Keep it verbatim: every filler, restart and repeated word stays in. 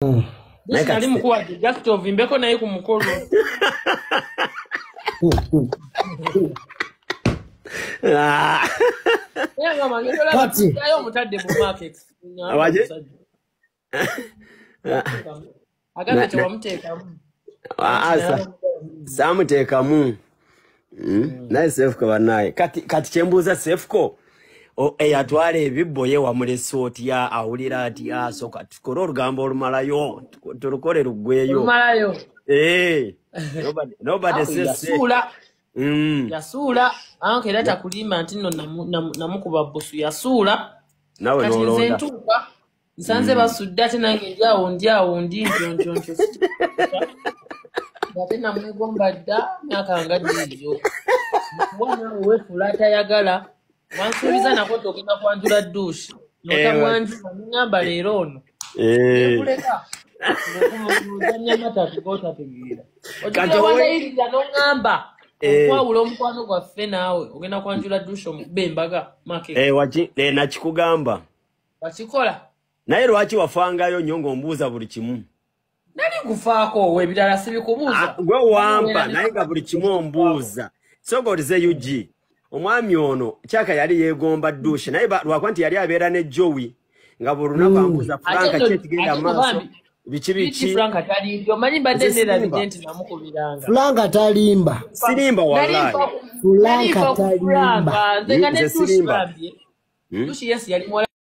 Naye kati mkuwa just ovimbeko naye ku mukolo. Ah. Yanga mangekola kati ayo mutadde mu market. Awaje? Agambye kye wamuteekamu. Asa. Samuteekamu. Mm. Naye Ssefuko banaye. Kati kati kyembuuza Ssefuko. O eyatwala ebibbo ye wamulesoti ya awulira ati aso kati tukora olugambo olumalayo tulukole lugweyo. Olumalayo. Eh. Nobody nobody says yasula. Mm. Yasula. Anke leta kulima nti nno namukuba bosu yasula. Nawe nolonda. Kati ntuka. Nsanze basudda ate nange ndyawo ndyawo ndi njonjo njo. Ate namwegomba dda myaka nga ddiriyo. Mwana we fulata yagala. Wansuubiza nako togenda kwanjula douche. Nota mwanjula ngamba leero ono. Eh. Kuleka. Ngomuzanya mata kugota tegira. Kati wanairira no ngamba. Kwawula omukwano gwaffe naawe ogenda kwanjula douche omubembaga make. Eh wachi eh nakikugamba. Wakikola. Naye lwaki wafangayo nnyo ng'ombuuza buli kimu? Nali kufaako we ebirala sibikubuuza. Gwe wampa naye nga buli kimu ombuuza. Sogolize U G. Omwami ono kyaka yali yeegomba douche naye lwakwa nti yali abeera ne Joey nga bulunaku ambuuza Franka kye kigenda maaso biki biki. Franka talimba omanyi badde nerabidde nti namukubiranga. Franka talimba. Sirimba wallahi. Franka talimba. Nze nga ne douche bambye. Douche yes yali